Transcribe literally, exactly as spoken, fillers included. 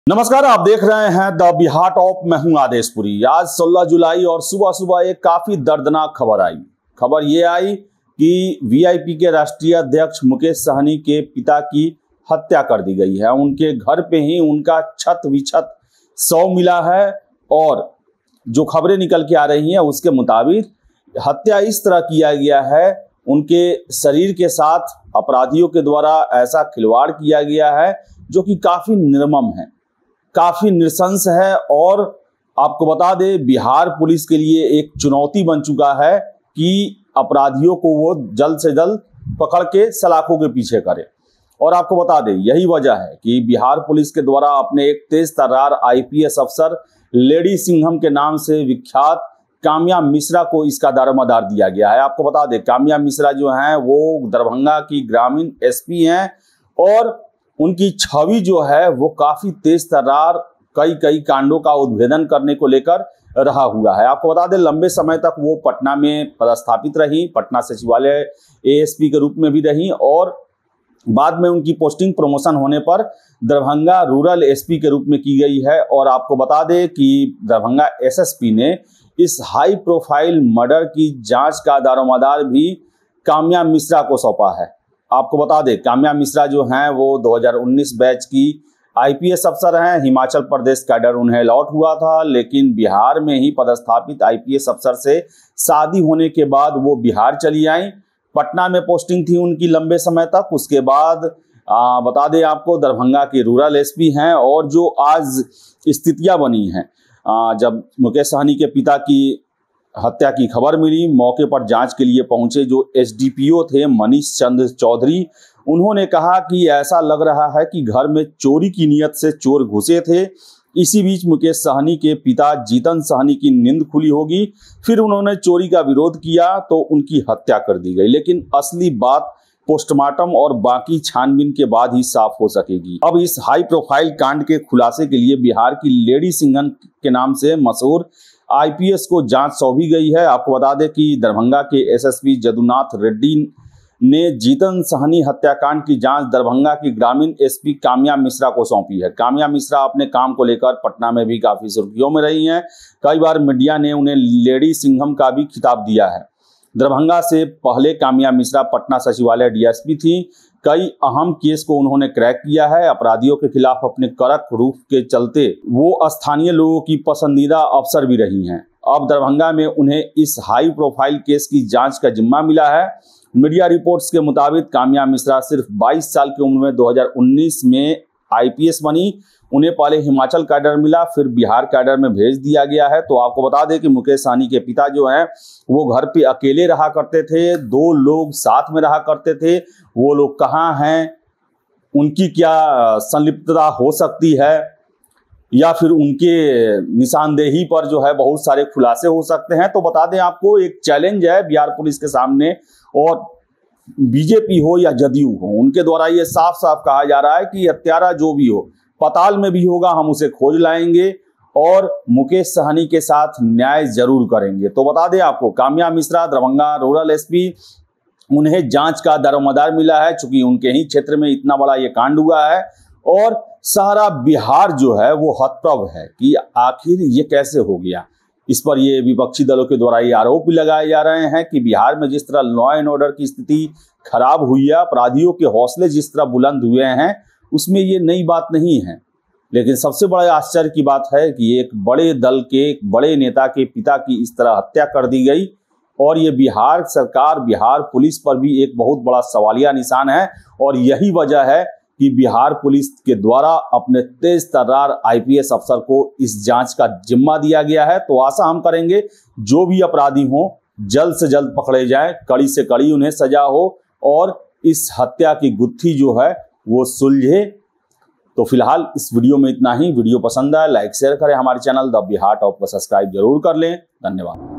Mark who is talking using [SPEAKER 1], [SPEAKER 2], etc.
[SPEAKER 1] नमस्कार, आप देख रहे हैं द बिहार टॉप। मैं हूं आदेशपुरी। आज सोलह जुलाई और सुबह सुबह एक काफी दर्दनाक खबर आई। खबर ये आई कि वीआईपी के राष्ट्रीय अध्यक्ष मुकेश सहनी के पिता की हत्या कर दी गई है। उनके घर पे ही उनका छत विछत शव मिला है और जो खबरें निकल के आ रही हैं उसके मुताबिक हत्या इस तरह किया गया है, उनके शरीर के साथ अपराधियों के द्वारा ऐसा खिलवाड़ किया गया है जो कि काफी निर्मम है, काफी नृशंस है। और आपको बता दें, बिहार पुलिस के लिए एक चुनौती बन चुका है कि अपराधियों को वो जल्द से जल्द पकड़ के सलाखों के पीछे करे। और आपको बता दें, यही वजह है कि बिहार पुलिस के द्वारा अपने एक तेज तर्रार आईपीएस अफसर लेडी सिंघम के नाम से विख्यात काम्या मिश्रा को इसका दारोमदार दिया गया है। आपको बता दें, काम्या मिश्रा जो हैं वो दरभंगा की ग्रामीण एसपी हैं और उनकी छवि जो है वो काफी तेज तर्रार कई कई कांडों का उद्भेदन करने को लेकर रहा हुआ है। आपको बता दें, लंबे समय तक वो पटना में पदस्थापित रही, पटना सचिवालय एएसपी के रूप में भी रही और बाद में उनकी पोस्टिंग प्रमोशन होने पर दरभंगा रूरल एसपी के रूप में की गई है। और आपको बता दें कि दरभंगा एसएसपी ने इस हाई प्रोफाइल मर्डर की जांच का दारोमदार भी काम्या मिश्रा को सौंपा है। आपको बता दें, काम्या मिश्रा जो हैं वो दो हज़ार उन्नीस बैच की आईपीएस अफसर हैं। हिमाचल प्रदेश कैडर उन्हें अलॉट हुआ था, लेकिन बिहार में ही पदस्थापित आईपीएस अफसर से शादी होने के बाद वो बिहार चली आई। पटना में पोस्टिंग थी उनकी लंबे समय तक। उसके बाद आ, बता दें आपको, दरभंगा के रूरल एसपी हैं। और जो आज स्थितियां बनी हैं, आ, जब मुकेश सहनी के पिता की हत्या की खबर मिली, मौके पर जांच के लिए पहुंचे जो एसडीपीओ थे मनीष चंद्र चौधरी, उन्होंने कहा कि ऐसा लग रहा है कि घर में चोरी की नीयत से चोर घुसे थे। इसी बीच मुकेश सहनी के पिता जीतन सहनी की नींद खुली होगी, फिर उन्होंने चोरी का विरोध किया तो उनकी हत्या कर दी गई। लेकिन असली बात पोस्टमार्टम और बाकी छानबीन के बाद ही साफ हो सकेगी। अब इस हाई प्रोफाइल कांड के खुलासे के लिए बिहार की लेडी सिंघम के नाम से मशहूर आईपीएस को जांच सौंपी गई है। आपको बता दें कि दरभंगा के एसएसपी जदुनाथ रेड्डी ने जीतन सहनी हत्याकांड की जांच दरभंगा की ग्रामीण एसपी काम्या मिश्रा को सौंपी है। काम्या मिश्रा अपने काम को लेकर पटना में भी काफी सुर्खियों में रही हैं। कई बार मीडिया ने उन्हें लेडी सिंघम का भी खिताब दिया है। दरभंगा से पहले काम्या मिश्रा पटना सचिवालय डीएसपी थी। कई अहम केस को उन्होंने क्रैक किया है। अपराधियों के खिलाफ अपने कड़क रूख के चलते वो स्थानीय लोगों की पसंदीदा अफसर भी रही हैं। अब दरभंगा में उन्हें इस हाई प्रोफाइल केस की जांच का जिम्मा मिला है। मीडिया रिपोर्ट्स के मुताबिक काम्या मिश्रा सिर्फ बाईस साल की उम्र में दो हज़ार उन्नीस में आईपीएस बनी। उन्हें पहले हिमाचल कैडर मिला, फिर बिहार कैडर में भेज दिया गया है। तो आपको बता दें कि मुकेश सहनी के पिता जो हैं वो घर पे अकेले रहा करते थे, दो लोग साथ में रहा करते थे। वो लोग कहाँ हैं, उनकी क्या संलिप्तता हो सकती है, या फिर उनके निशानदेही पर जो है बहुत सारे खुलासे हो सकते हैं। तो बता दें आपको, एक चैलेंज है बिहार पुलिस के सामने। और बीजेपी हो या जदयू हो, उनके द्वारा ये साफ साफ कहा जा रहा है कि हत्यारा जो भी हो, पताल में भी होगा, हम उसे खोज लाएंगे और मुकेश सहनी के साथ न्याय जरूर करेंगे। तो बता दें आपको, काम्या मिश्रा दरभंगा रूरल एसपी, उन्हें जांच का दारोमदार मिला है, चूंकि उनके ही क्षेत्र में इतना बड़ा ये कांड हुआ है। और सारा बिहार जो है वो हतप्रभ है कि आखिर ये कैसे हो गया। इस पर ये विपक्षी दलों के द्वारा ये आरोप भी लगाए जा रहे हैं कि बिहार में जिस तरह लॉ एंड ऑर्डर की स्थिति खराब हुई है, अपराधियों के हौसले जिस तरह बुलंद हुए हैं, उसमें ये नई बात नहीं है। लेकिन सबसे बड़ा आश्चर्य की बात है कि एक बड़े दल के एक बड़े नेता के पिता की इस तरह हत्या कर दी गई। और ये बिहार सरकार, बिहार पुलिस पर भी एक बहुत बड़ा सवालिया निशान है। और यही वजह है कि बिहार पुलिस के द्वारा अपने तेज तर्रार आईपीएस अफसर को इस जांच का जिम्मा दिया गया है। तो आशा हम करेंगे जो भी अपराधी हों जल्द से जल्द पकड़े जाएं, कड़ी से कड़ी उन्हें सजा हो और इस हत्या की गुत्थी जो है वो सुलझे। तो फिलहाल इस वीडियो में इतना ही। वीडियो पसंद आए लाइक शेयर करें, हमारे चैनल द बिहार टॉप को सब्सक्राइब जरूर कर लें। धन्यवाद।